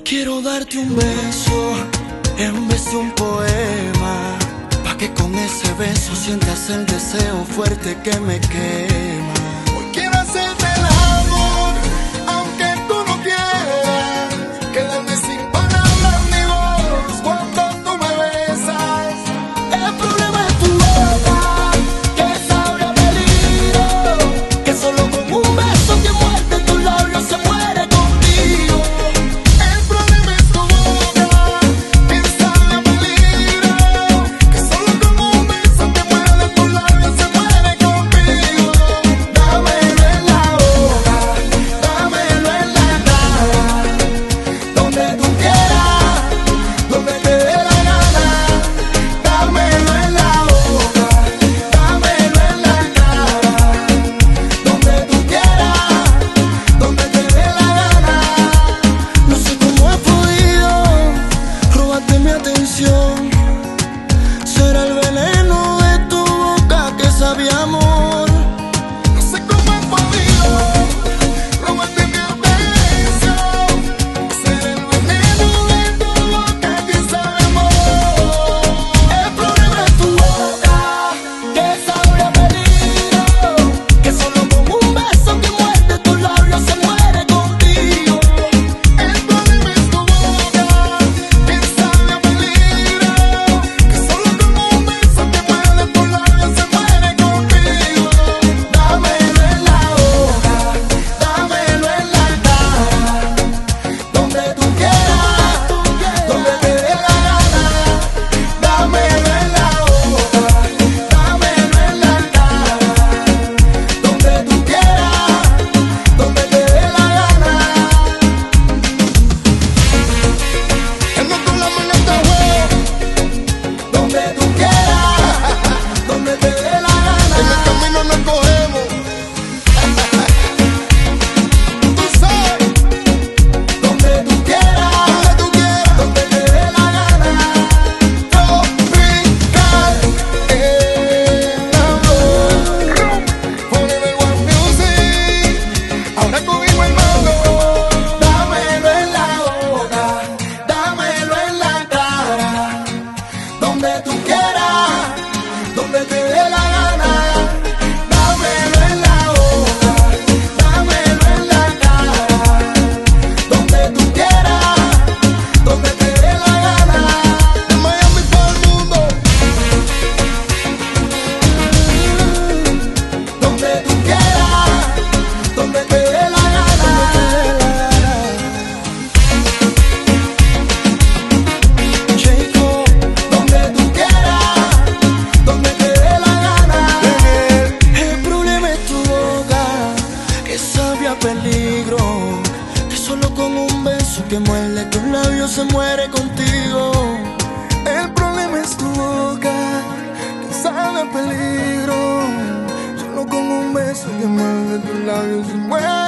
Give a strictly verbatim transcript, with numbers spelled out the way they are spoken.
Quiero darte un beso en vez de un poema, pa' que con ese beso sientas el deseo fuerte que me quema. Hoy quiero hacerte el amor, aunque tú no quieras. Quedarme sin palabras ni voz cuando tú me besas. El problema es tu boca, que sabe a peligro, que solo con un beso que muerde tus labios se muere contigo. El problema es tu boca, que sabe a peligro, que solo con un beso que muerde tus labios se muere contigo. Dámelo en la boca, dámelo en la cara, donde tú quieras, donde te dé la gana. Dámelo en la boca, dámelo en la cara, donde tú quieras, donde te dé la gana. No sé cómo he podido robarte mi atención. Será el veneno de tu boca que sabe a amor. No sé cómo he podido robarte mi atención. Será el veneno de tu boca que sabe a amor. El problema es tu boca, que sabe a peligro, que solo con un beso que muerde tus labios se muere contigo. El problema es tu boca, que sabe a peligro, que solo con un beso que muerde tus labios se muere contigo. Dámelo en la boca, dámelo en la cara, donde tú quieras, donde te dé la gana. Dámelo en la boca, dámelo en la cara, donde tú quieras, donde te dé la gana. El mundo la maleta juego, donde tú quieras, donde te dé la gana. En el camino nos cogemos, tú sabes, donde tú quieras, donde tú quieras, donde te dé la gana. Tropical, el amor, Forever One Music, ahora conmigo el mambo. Dámelo en la boca, dámelo en la cara, donde tú quieras, donde te dé la gana. Dámelo en la boca, dámelo en la cara, donde tú quieras, donde te dé la gana. De Miami para el mundo, donde tú quieras, donde te dé la gana. Chico, donde tú quieras, donde te dé la gana. El problema es tu boca, que sabe a peligro, que solo con un beso que muerde tus labios se muere contigo. El problema es tu boca, que sabe a peligro, solo con un beso que muerde tus labios se muere